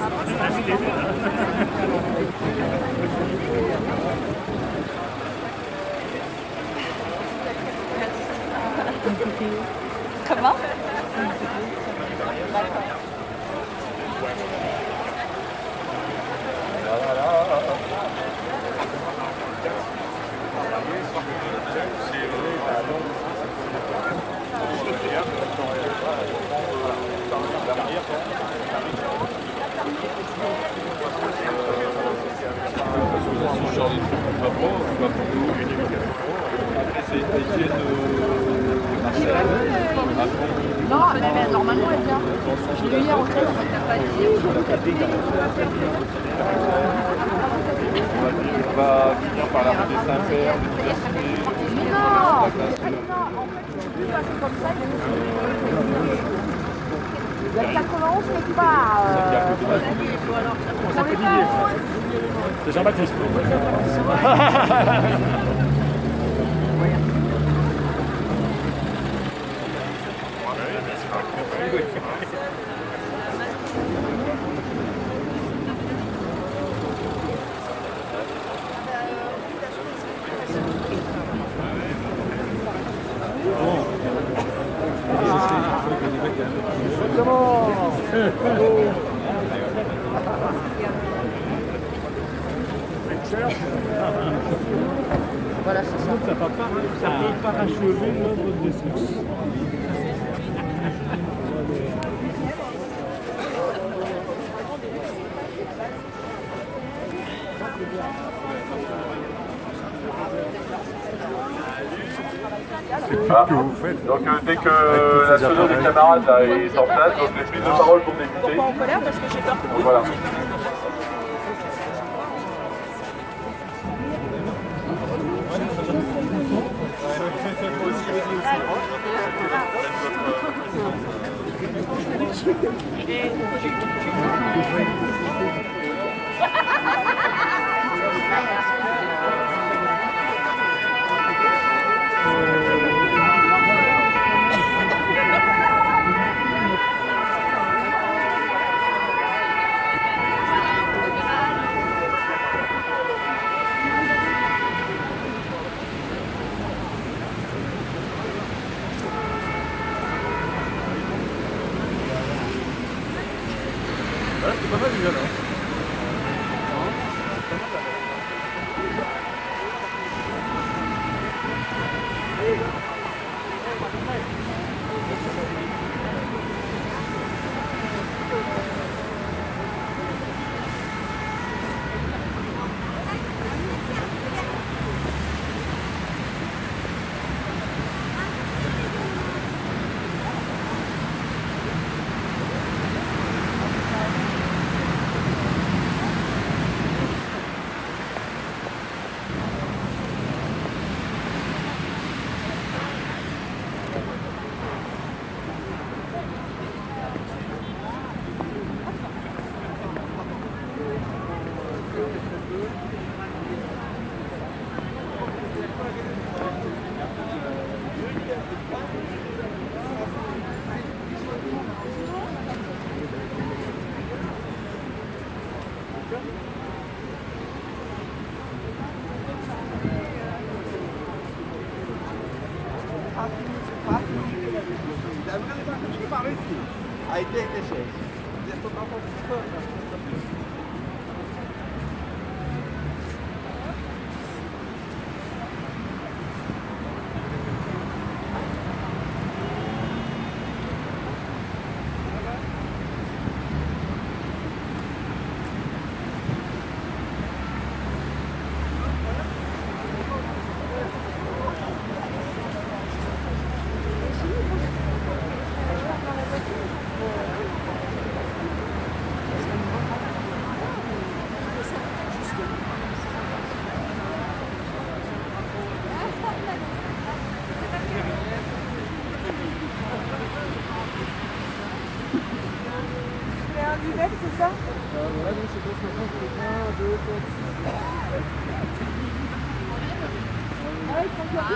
Comment? Non, mais normalement elle vient. Je l'ai eu hier au test, on n'a pas dit. On va finir par la rue des Saint-Pères, de l'université. Non, en fait, je ne peux plus passer comme ça. La 91 n'est pas. C'est Jean-Baptiste. Voilà, c'est ça. Ça peut parachever l'œuvre de Smith. Ah. Donc dès que la sono des camarades là, est en place, donc les prises de parole pour débuter. Pourquoi en colère? Parce que j'ai peur. Donc voilà. C'est pas mal déjà là. Aí tem que deixar. Deixa tocar um pouco. C'est ça? Ouais, donc c'est pour ce moment pour les 1, 2, 3, 6. Ah, ils font quoi?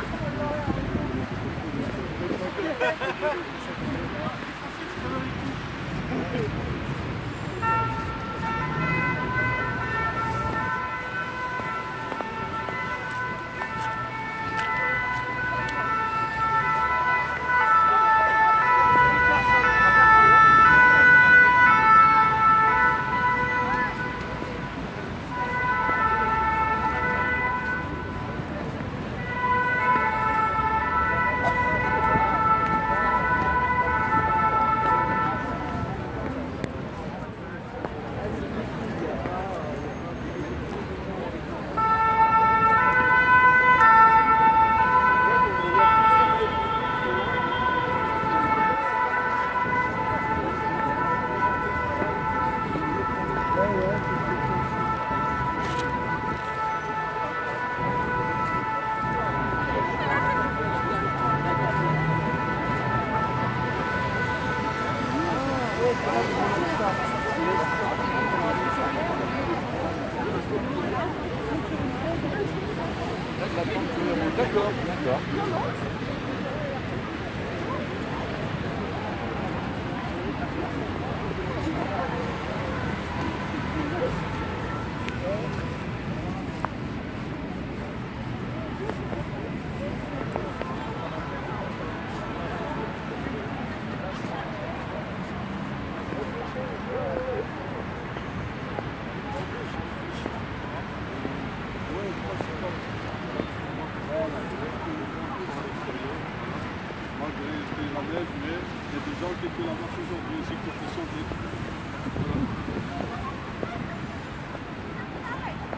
Mais il y a des gens qui étaient la marche aujourd'hui aussi qui ont fait sauter.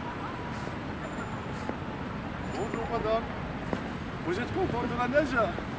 Bonjour madame, vous êtes contente de la neige?